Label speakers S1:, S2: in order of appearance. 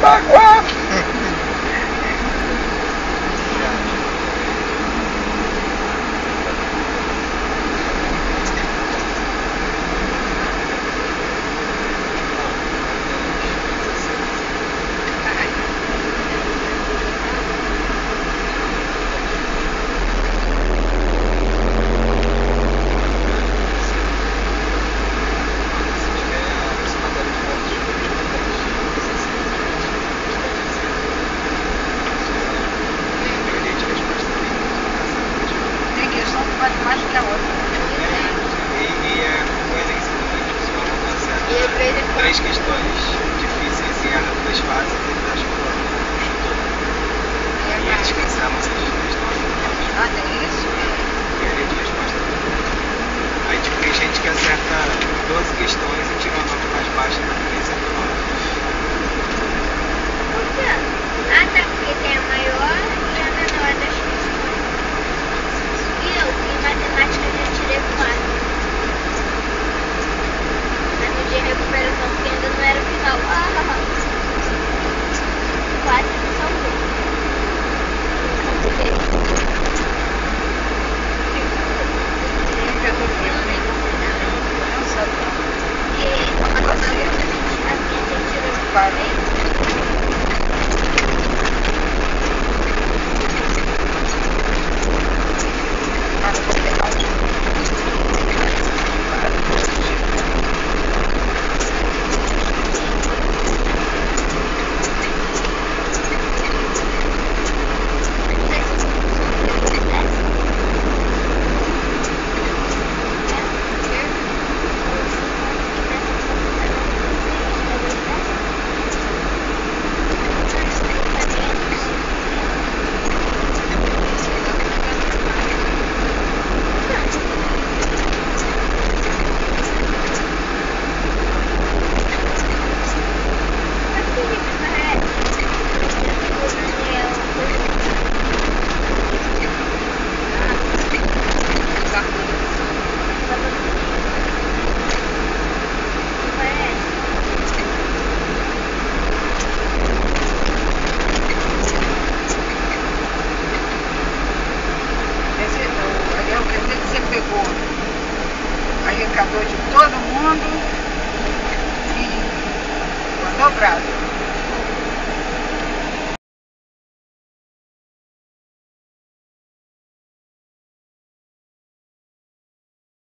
S1: Mais que a outra.
S2: O Enem seguinte, 3 questões difíceis e erra 2 fases e ele acha que chutou. E eles cancelam essas questões.
S1: Ah, tem isso?
S2: E ele de resposta. Aí tipo, tem gente que acerta 12 questões e tira a nota mais baixa do que acerta 9.
S3: Por quê? Ah, tá, porque tem a maior e a menor das questões. Em matemática eu já tirei 4. Mas no dia de recuperação, porque ainda não era o final. 4 não salvou. A minha gente tirou 40.
S1: Pegou, arrecadou de todo mundo e mandou brasa.